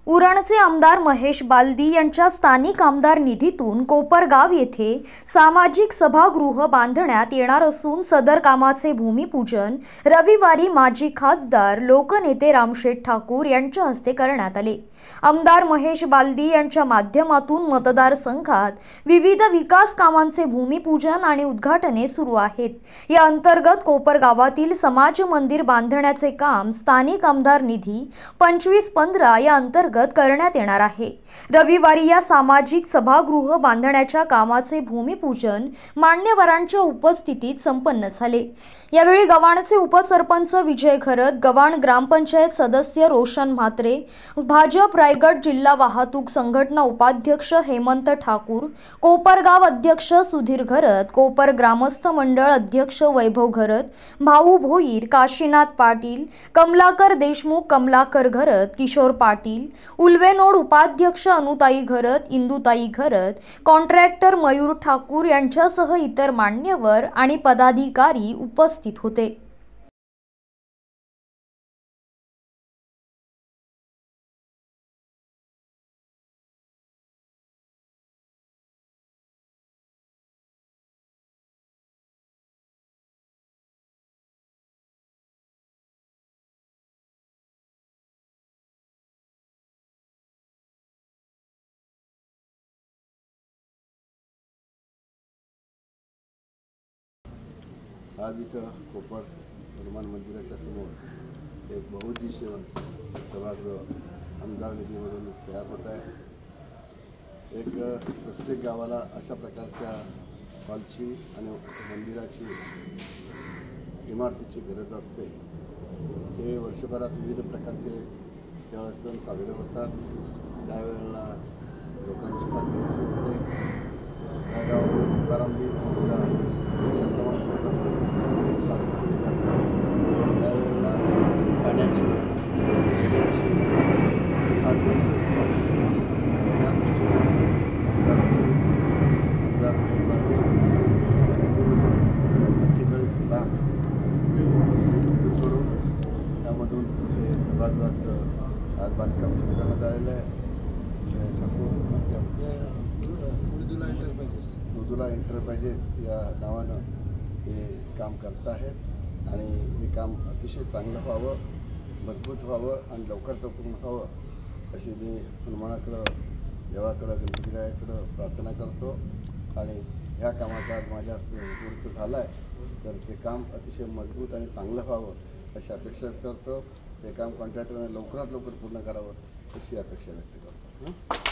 उरणचे आमदार महेश बालदी यांच्या स्थानिक आमदार निधीतून कोपरगाव येथे सामाजिक सभागृह बांधण्यात येणार असून सदर कामाचे भूमिपूजन रविवारी माजी खासदार लोकनेते रामशेठ ठाकूर यांच्या हस्ते करण्यात आले। आमदार महेश बालदी यांच्या माध्यमातून मतदारसंघात विविध विकास कामांचे भूमिपूजन आणि उद्घाटने सुरू आहेत। या अंतर्गत कोपरगावातील समाज मंदिर बांधण्याचे काम स्थानिक आमदार निधी 25-15 या अंतर्गत करण्यात येणार आहे। रविवारी या सामाजिक सभागृह बांधण्याच्या कामाचे भूमिपूजन मान्यवरांच्या उपस्थितीत संपन्न झाले। यावेळी गव्हाणचे उपसरपंच विजय घरत, गव्हाण ग्रामपंचायत सदस्य रोशन म्हात्रे, भाजप रायगड जिल्हा वाहतूक संघटना उपाध्यक्ष हेमंत ठाकूर, कोपरगाव अध्यक्ष सुधीर घरत, कोपर ग्रामस्थ मंडळ अध्यक्ष वैभव घरत, भाऊ भोईर, काशीनाथ पाटील, कमलाकर देशमुख, कमलाकर घरत, किशोर पाटील, उल्वेनोड उपाध्यक्ष अनुताई घरत, इंदुताई घरत, कॉन्ट्रॅक्टर मयूर ठाकूर यांच्यासह इतर मान्यवर आणि पदाधिकारी उपस्थित होते। आज इथं कोपर हनुमान मंदिराच्या समोर एक बहुउद्देशीय सभागृह आमदार निधीमधून तयार होत आहे। एक प्रत्येक गावाला अशा प्रकारच्या हॉलची आणि मंदिराची इमारतीची गरज असते। हे वर्षभरात विविध प्रकारचे जेव्हा सण साजरे होतात त्यावेळेला लोकांची फार गैरसोय होते। त्या गावामध्ये तुकाराम बीज सुद्धा मोठ्या प्रमाणात होत असते, साजरे केले जाते। त्यावेळेला पाण्याची ड्रेनेजची फार गैरसोय होत असते। त्या दृष्टीने आमदार महेश बालदी यांच्या निधीमधून 48 लाख मंजूर करून त्यामधून हे सभागृहाचं आज बांधकाम सुरू करण्यात आलेलं आहे। ठाकूर मृदुला एंटरप्राइजेस या नावानं हे काम करत आहेत आणि हे काम अतिशय चांगलं व्हावं, मजबूत व्हावं आणि लवकर पूर्ण व्हावं अशी मी हनुमानाकडं, देवाकडं, गणपतीरायाकडं प्रार्थना करतो। आणि ह्या कामाचा आज माझ्या हस्ते पूर्ण झाला आहे, तर ते काम अतिशय मजबूत आणि चांगलं व्हावं अशी अपेक्षा करतो। हे काम कॉन्ट्रॅक्टरने लवकरात लवकर पूर्ण करावं अशी अपेक्षा व्यक्त करतो।